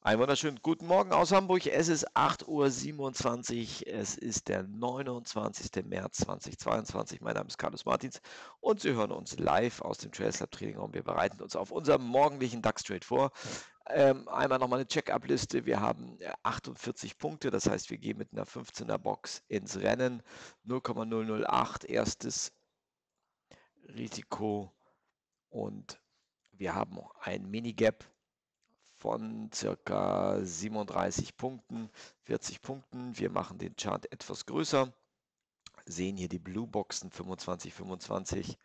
Einen wunderschönen guten Morgen aus Hamburg. Es ist 8:27 Uhr. Es ist der 29. März 2022. Mein Name ist Carlos Martins und Sie hören uns live aus dem Trails Lab Trading Raum. Wir bereiten uns auf unserem morgendlichen DAX Trade vor. Einmal nochmal eine Check-up-Liste. Wir haben 48 Punkte, das heißt, wir gehen mit einer 15er Box ins Rennen. 0,008 erstes Risiko und wir haben ein Mini-Gap von circa 37 Punkten, 40 Punkten. Wir machen den Chart etwas größer, sehen hier die Blue Boxen 25, 25,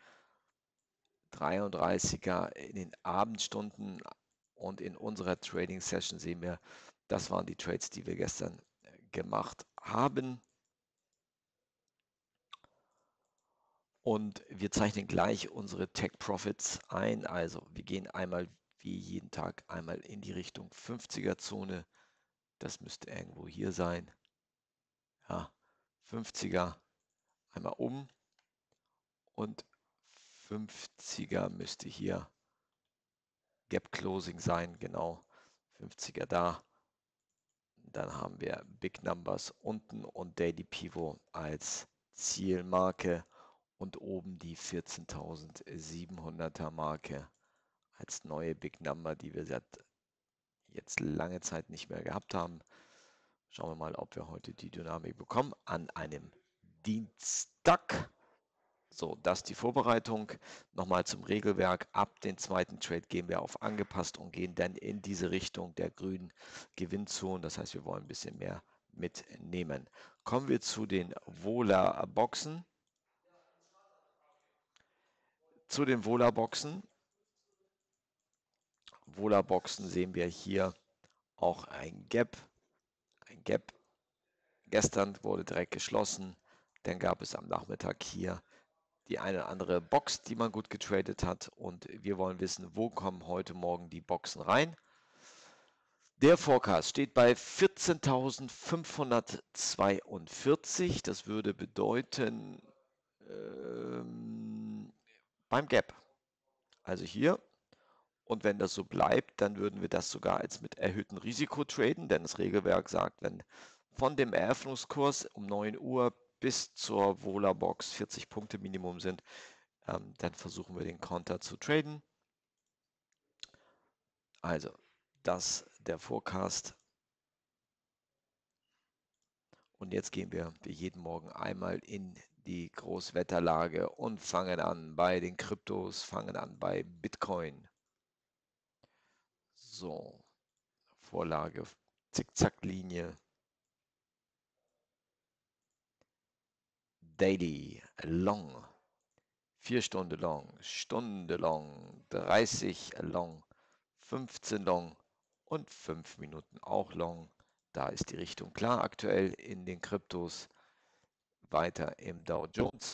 33er in den Abendstunden und in unserer Trading Session sehen wir, das waren die Trades, die wir gestern gemacht haben. Und wir zeichnen gleich unsere Tech Profits ein. Also wir gehen einmal wie jeden Tag einmal in die Richtung 50er Zone. Das müsste irgendwo hier sein. Ja, 50er einmal um und 50er müsste hier Gap Closing sein, genau. 50er da. Dann haben wir Big Numbers unten und Daily Pivot als Zielmarke und oben die 14.700er Marke als neue Big Number, die wir seit jetzt lange Zeit nicht mehr gehabt haben. Schauen wir mal, ob wir heute die Dynamik bekommen an einem Dienstag. So, das ist die Vorbereitung. Nochmal zum Regelwerk. Ab dem zweiten Trade gehen wir auf angepasst und gehen dann in diese Richtung der grünen Gewinnzone. Das heißt, wir wollen ein bisschen mehr mitnehmen. Kommen wir zu den Vola-Boxen. Zu den Vola-Boxen. Vola-Boxen sehen wir hier auch ein Gap. Ein Gap. Gestern wurde direkt geschlossen. Dann gab es am Nachmittag hier die eine oder andere Box, die man gut getradet hat. Und wir wollen wissen, wo kommen heute Morgen die Boxen rein. Der Forecast steht bei 14.542. Das würde bedeuten beim Gap. Also hier. Und wenn das so bleibt, dann würden wir das sogar als mit erhöhtem Risiko traden, denn das Regelwerk sagt, wenn von dem Eröffnungskurs um 9 Uhr bis zur Vola-Box 40 Punkte Minimum sind, dann versuchen wir den Konter zu traden. Also, das der Forecast. Und jetzt gehen wir wie jeden Morgen einmal in die Großwetterlage und fangen an bei den Kryptos, fangen an bei Bitcoin. So, Vorlage, Zickzacklinie. Daily, long, 4 Stunden long, Stunde long, 30 long, 15 long und 5 Minuten auch long. Da ist die Richtung klar aktuell in den Kryptos. Weiter im Dow Jones.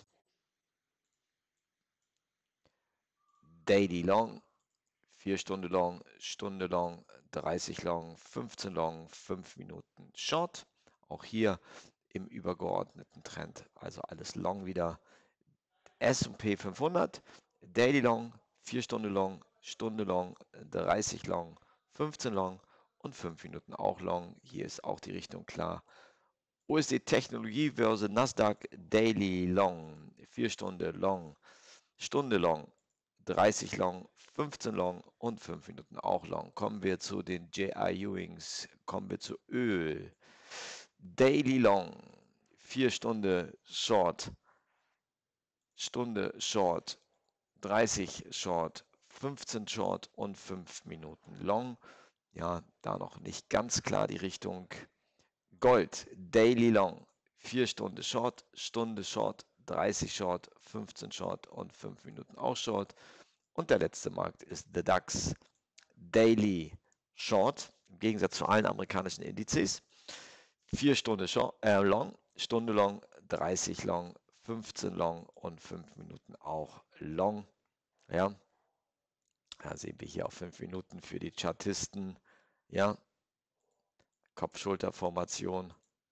Daily long, 4 Stunden long, Stunde long, 30 long, 15 long, 5 Minuten short. Auch hier im übergeordneten Trend, also alles long wieder. S&P 500, Daily Long, 4 Stunden Long, Stunde Long, 30 Long, 15 Long und 5 Minuten auch Long. Hier ist auch die Richtung klar. USD Technologie Börse Nasdaq Daily Long, 4 Stunden Long, Stunde Long, 30 Long, 15 Long und 5 Minuten auch Long. Kommen wir zu den JI Ewings, kommen wir zu Öl. Daily Long, 4 Stunden Short, Stunde Short, 30 Short, 15 Short und 5 Minuten Long. Ja, da noch nicht ganz klar die Richtung. Gold, Daily Long, 4 Stunden Short, Stunde Short, 30 Short, 15 Short und 5 Minuten auch Short. Und der letzte Markt ist the DAX, Daily Short, im Gegensatz zu allen amerikanischen Indizes. 4 Stunden Long, Stunde Long, 30 Long, 15 Long und 5 Minuten auch Long. Ja, da sehen wir hier auch 5 Minuten für die Chartisten. Ja, Kopf-Schulter-Formation.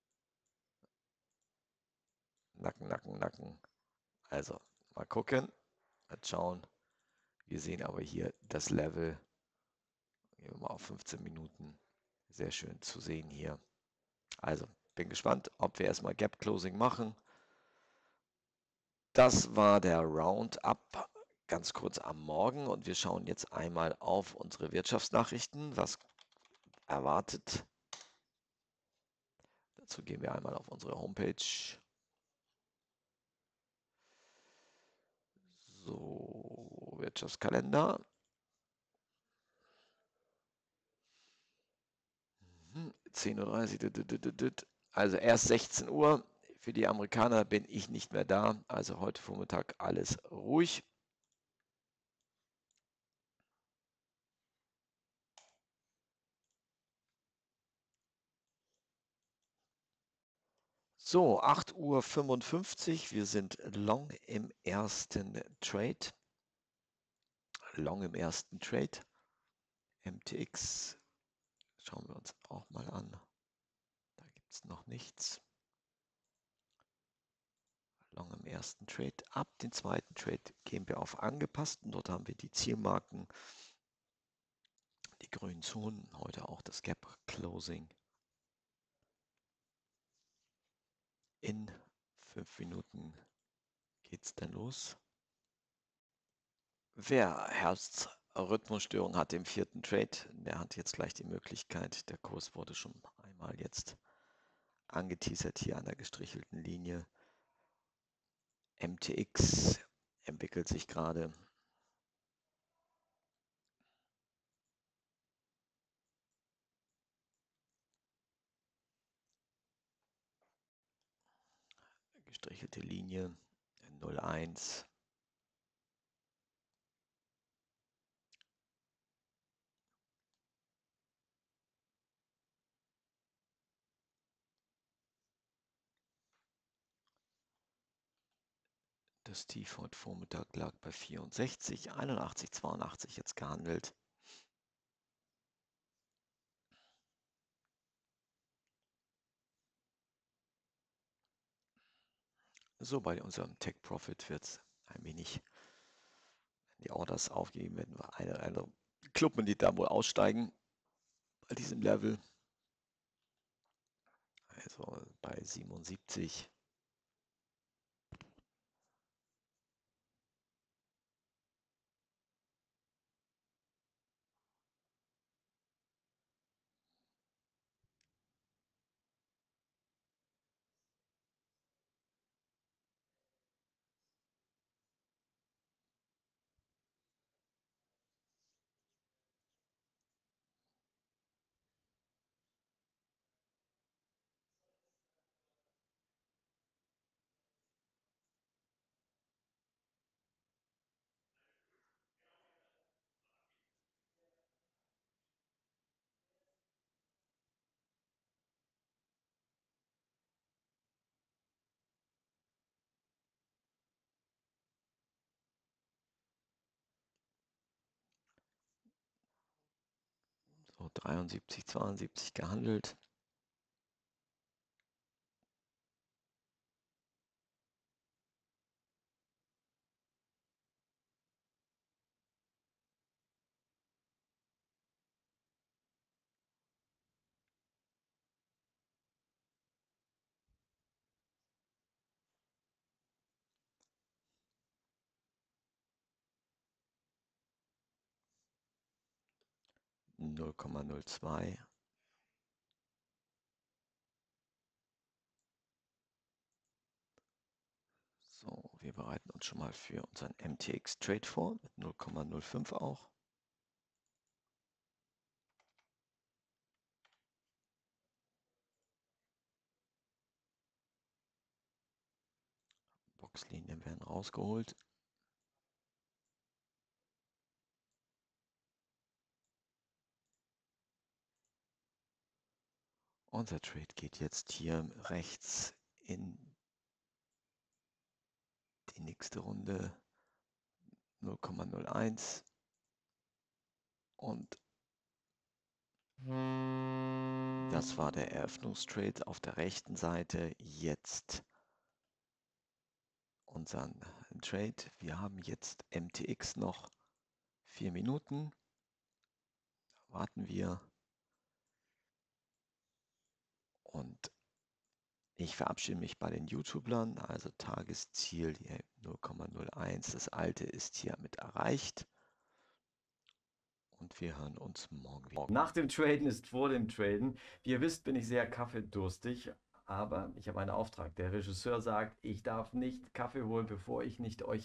Nacken, Nacken, Nacken. Also, mal gucken, mal schauen. Wir sehen aber hier das Level. Gehen wir mal auf 15 Minuten. Sehr schön zu sehen hier. Also, bin gespannt, ob wir erstmal Gap Closing machen. Das war der Roundup ganz kurz am Morgen und wir schauen jetzt einmal auf unsere Wirtschaftsnachrichten. Was erwartet? Dazu gehen wir einmal auf unsere Homepage. So, Wirtschaftskalender. 10:30 Uhr. Also erst 16 Uhr. Für die Amerikaner bin ich nicht mehr da. Also heute Vormittag alles ruhig. So, 8:55 Uhr. Wir sind long im ersten Trade. Long im ersten Trade. MTX schauen wir uns auch mal an. Da gibt es noch nichts. Long im ersten Trade. Ab dem zweiten Trade gehen wir auf angepasst. Und dort haben wir die Zielmarken, die grünen Zonen, heute auch das Gap Closing. In 5 Minuten geht's dann los. Wer Herzrhythmusstörung hat im vierten Trade, der hat jetzt gleich die Möglichkeit. Der Kurs wurde schon einmal jetzt angeteasert hier an der gestrichelten Linie. MTX entwickelt sich gerade. Gestrichelte Linie 0,1. Das Tief heute Vormittag lag bei 64, 81, 82 jetzt gehandelt. So, bei unserem Take Profit wird es ein wenig, wenn die Orders aufgegeben werden, eine Clubmitglied da wohl aussteigen bei diesem Level. Also bei 77. So 73, 72 gehandelt. Null Komma 0,02. So, wir bereiten uns schon mal für unseren MTX Trade vor mit 0,05 auch. Boxlinien werden rausgeholt. Unser Trade geht jetzt hier rechts in die nächste Runde 0,01 und das war der Eröffnungstrade auf der rechten Seite. Jetzt unseren Trade. Wir haben jetzt MTX noch 4 Minuten. Warten wir. Und ich verabschiede mich bei den YouTubern, also Tagesziel hier 0,01. Das alte ist hiermit erreicht. Und wir hören uns morgen wieder. Nach dem Traden ist vor dem Traden. Wie ihr wisst, bin ich sehr kaffeedurstig, aber ich habe einen Auftrag. Der Regisseur sagt, ich darf nicht Kaffee holen, bevor ich nicht euch